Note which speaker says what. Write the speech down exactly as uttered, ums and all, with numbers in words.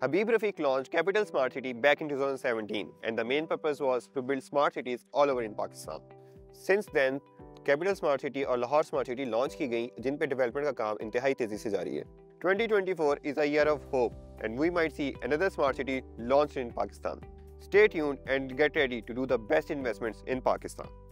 Speaker 1: Habib Rafiq launched Capital Smart City back in two thousand seventeen, and the main purpose was to build smart cities all over in Pakistan. Since then, Capital Smart City और Lahore Smart City launch की गई, जिन पे development का काम इंतहाई तेजी से जारी है. twenty twenty-four is a year of hope, and we might see another smart city launched in Pakistan. Stay tuned and get ready to do the best investments in Pakistan.